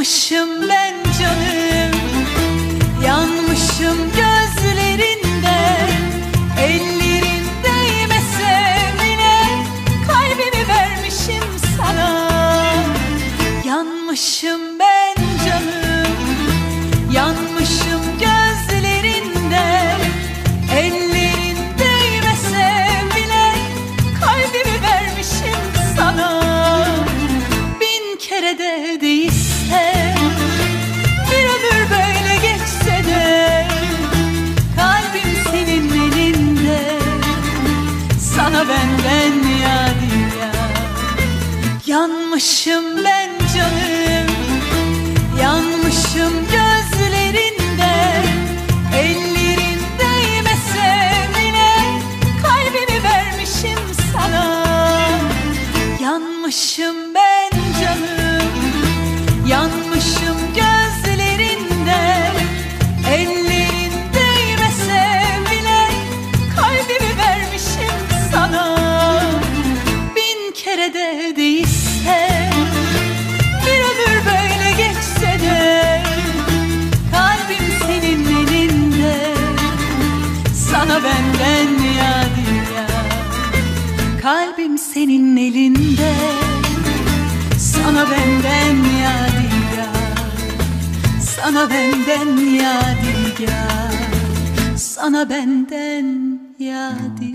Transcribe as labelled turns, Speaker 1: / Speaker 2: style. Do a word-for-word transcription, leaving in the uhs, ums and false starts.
Speaker 1: Yanmışım ben canım, yanmışım gözlerinde. Ellerin değmese bile kalbimi vermişim sana. Yanmışım ben canım, yanmışım gözlerinde. Ellerin değmese bile kalbimi vermişim sana. Bin kere de değilse, bir ömür böyle geçse de kalbim senin elinde. Sana benden yadigar. Yanmışım ben canım, yanmışım gözlerinde. Ellerin değmese bile kalbimi vermişim sana. Yanmışım ben canım, yanmışım gözlerinde. Ellerin değmese bile kalbimi vermişim sana. Bin kere de değilse, bir ömür böyle geçse de kalbim senin elinde. Sana benden yadigar. Kalbim senin elinde. Sana benden yadigar. Sana benden yadigar. Sana benden yadigar.